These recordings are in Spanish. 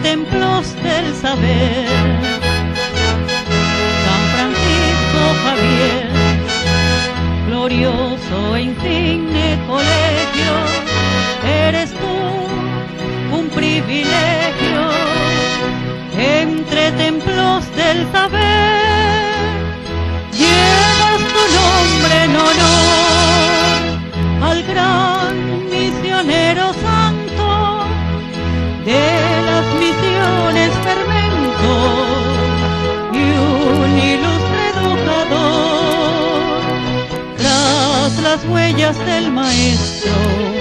templos del saber. San Francisco Javier, glorioso e insigne colegio, eres tú un privilegio entre templos del saber. Llevas tu nombre en honor al gran misionero santo de las misiones fermento y un ilustre educador. Tras las huellas del maestro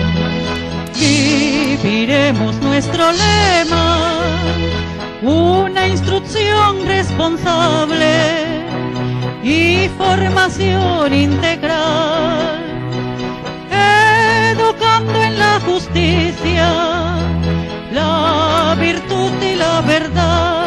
viviremos nuestro lema, una instrucción responsable y formación integral, educando en la justicia, la virtud y la verdad.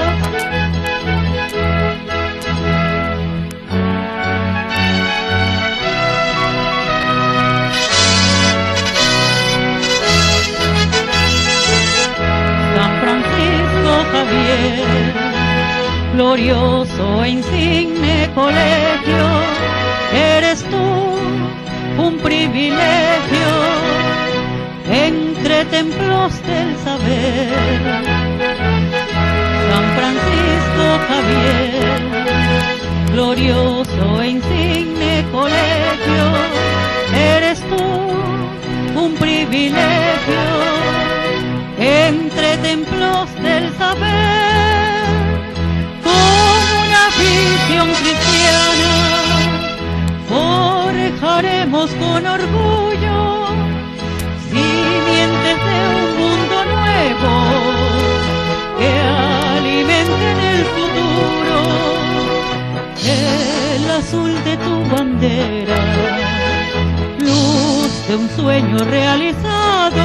San Francisco Javier, glorioso e insigne colegio, eres tú un privilegio entre templos del saber. San Francisco Javier, glorioso e insigne colegio, eres tú un privilegio entre templos del saber. Con una visión cristiana forjaremos con orgullo simientes de un mundo nuevo que alimenten el futuro. El azul de tu bandera, luz de un sueño realizado,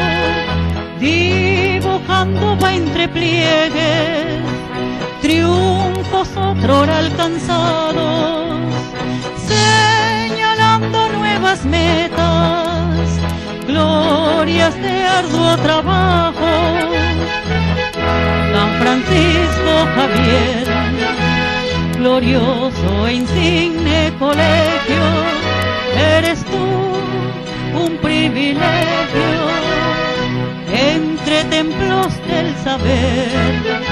dibujando va entre pliegues triunfos otrora alcanzados, señalando nuevas metas, glorias de arduo trabajo. San Francisco Javier, glorioso e insigne colegio, eres tú un privilegio entre templos del saber.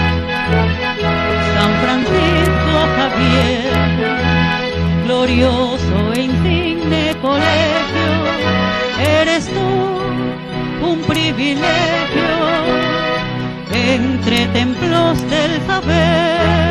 San Francisco Javier, glorioso e insigne colegio, eres tú un privilegio entre templos del saber.